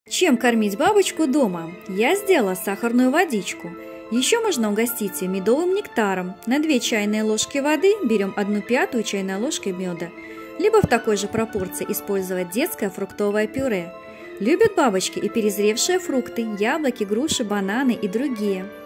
Чем кормить бабочку дома? Я сделала сахарную водичку. Еще можно угостить ее медовым нектаром. На 2 чайные ложки воды берем 1/5 чайной ложки меда. Либо в такой же пропорции использовать детское фруктовое пюре. Любят бабочки и перезревшие фрукты, яблоки, груши, бананы и другие.